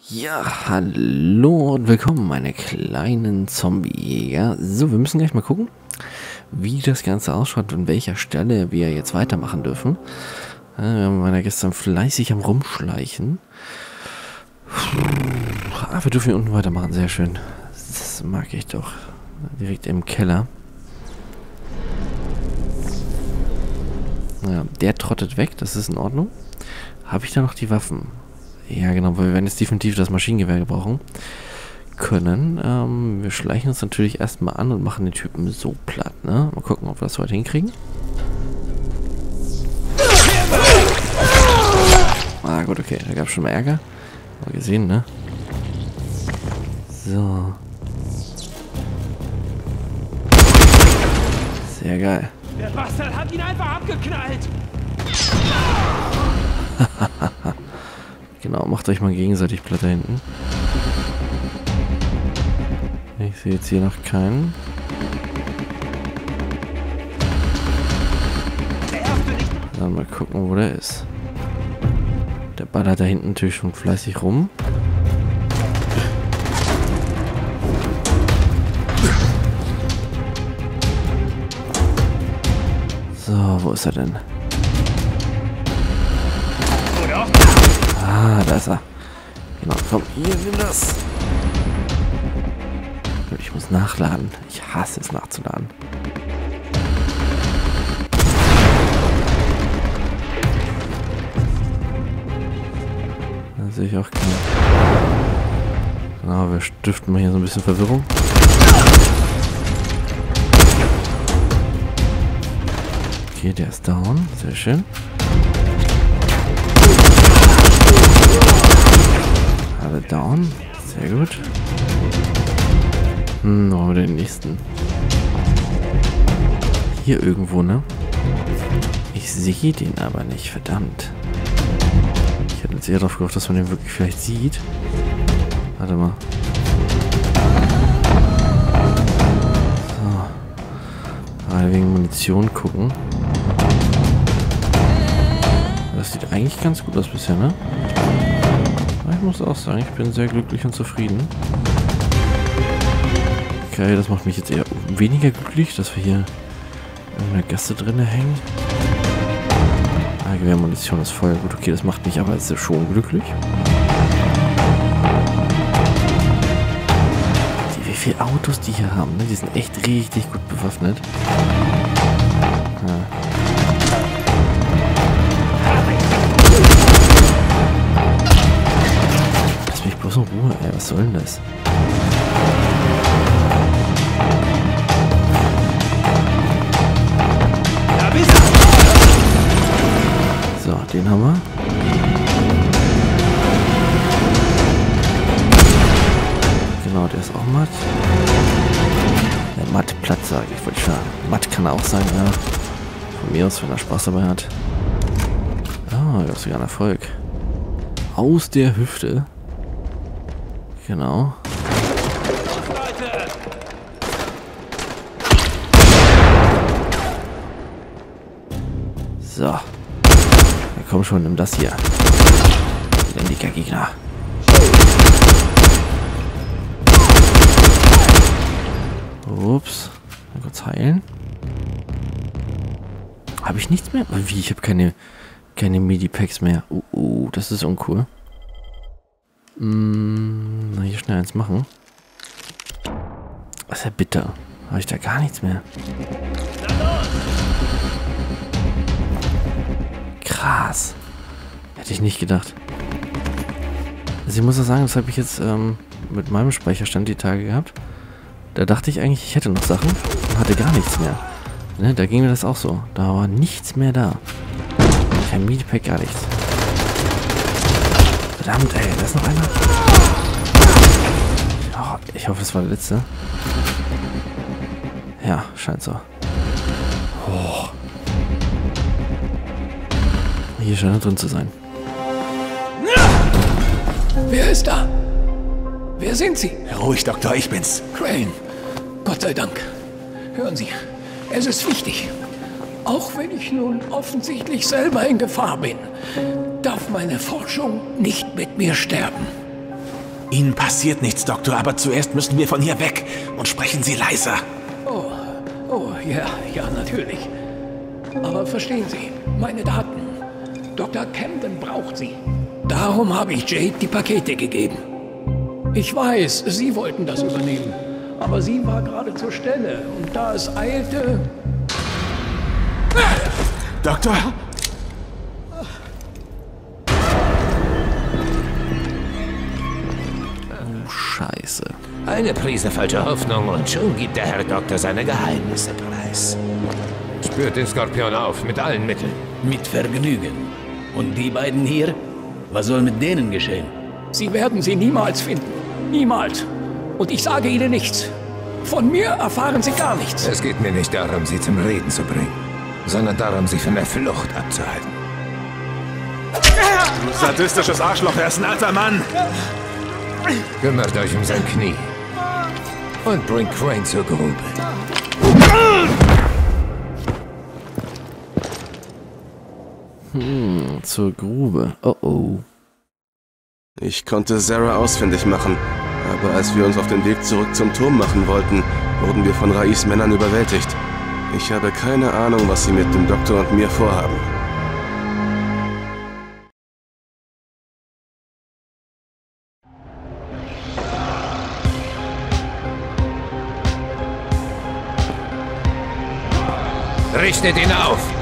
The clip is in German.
Ja, hallo und willkommen, meine kleinen Zombie-Jäger. So, wir müssen gleich mal gucken, wie das Ganze ausschaut und an welcher Stelle wir jetzt weitermachen dürfen. Wir waren ja gestern fleißig am Rumschleichen. Wir dürfen hier unten weitermachen, sehr schön. Das mag ich doch. Direkt im Keller. Ja, der trottet weg, das ist in Ordnung. Habe ich da noch die Waffen? Ja, genau, weil wir werden jetzt definitiv das Maschinengewehr gebrauchen können. Wir schleichen uns natürlich erstmal an und machen den Typen so platt, ne? Mal gucken, ob wir das heute hinkriegen. Ah, gut, okay, da gab es schon mal Ärger. Mal gesehen, ne? So. Sehr geil. Der Bastard hat ihn einfach abgeknallt! Genau, macht euch mal gegenseitig platt da hinten. Ich sehe jetzt hier noch keinen. Dann mal gucken, wo der ist. Der ballert da hinten natürlich schon fleißig rum. So, wo ist er denn? Ah, da ist er. Genau, komm, hier, nimm das. Ich muss nachladen. Ich hasse es, nachzuladen. Da sehe ich auch keinen. Genau, wir stiften mal hier so ein bisschen Verwirrung. Okay, der ist down. Sehr schön. Alle down. Sehr gut. Wo haben wir den nächsten? Hier irgendwo, ne? Ich sehe den aber nicht, verdammt. Ich hätte jetzt eher darauf gehofft, dass man den wirklich vielleicht sieht. Warte mal. So. Gerade wegen Munition gucken. Das sieht eigentlich ganz gut aus bisher, ne? Ich muss auch sagen, ich bin sehr glücklich und zufrieden. Okay, das macht mich jetzt eher weniger glücklich, dass wir hier irgendeine Gasse drin hängen. Gewehrmunition ist voll. Gut, okay, das macht mich aber jetzt schon glücklich. Wie viele Autos die hier haben, ne? Die sind echt richtig gut bewaffnet. Ja. Bloß in Ruhe, ey, was soll denn das? So, den haben wir. Genau, der ist auch matt. Matt platt, sage ich, wollte ich sagen. Matt kann er auch sein, ja. Von mir aus, wenn er Spaß dabei hat. Ah, du hast sogar einen Erfolg. Aus der Hüfte. Genau. So. Ja, komm schon, nimm das hier. Lebendiger Gegner. Ups. Mal kurz heilen. Habe ich nichts mehr? Wie? Ich habe keine Medipacks mehr. Das ist uncool. Na, hier schnell eins machen. Das ist ja bitter. Habe ich da gar nichts mehr. Krass. Hätte ich nicht gedacht. Also ich muss auch sagen, das habe ich jetzt mit meinem Speicherstand die Tage gehabt. Da dachte ich eigentlich, ich hätte noch Sachen und hatte gar nichts mehr. Ne, da ging mir das auch so. Da war nichts mehr da. Kein Medipack, gar nichts. Verdammt, ey, da ist noch einer. Oh, ich hoffe, das war der letzte. Ja, scheint so. Oh. Hier scheint er drin zu sein. Wer ist da? Wer sind Sie? Ruhig, Doktor, ich bin's. Crane. Gott sei Dank. Hören Sie, es ist wichtig. Auch wenn ich nun offensichtlich selber in Gefahr bin, darf meine Forschung nicht mit mir sterben. Ihnen passiert nichts, Doktor, aber zuerst müssen wir von hier weg. Und sprechen Sie leiser. Oh, ja, natürlich. Aber verstehen Sie, meine Daten. Dr. Camden braucht sie. Darum habe ich Jade die Pakete gegeben. Ich weiß, Sie wollten das übernehmen. Aber sie war gerade zur Stelle. Und da es eilte... Doktor? Scheiße. Eine Prise falscher Hoffnung und schon gibt der Herr Doktor seine Geheimnisse preis. Spürt den Skorpion auf, mit allen Mitteln. Mit Vergnügen. Und die beiden hier? Was soll mit denen geschehen? Sie werden sie niemals finden. Niemals. Und ich sage Ihnen nichts. Von mir erfahren Sie gar nichts. Es geht mir nicht darum, Sie zum Reden zu bringen, sondern darum, Sie von der Flucht abzuhalten. Du sadistisches Arschloch, er ist ein alter Mann. Kümmert euch um sein Knie. Und bringt Crane zur Grube. Zur Grube. Oh oh. Ich konnte Sarah ausfindig machen, aber als wir uns auf den Weg zurück zum Turm machen wollten, wurden wir von Rais Männern überwältigt. Ich habe keine Ahnung, was sie mit dem Doktor und mir vorhaben. Richtet ihn auf!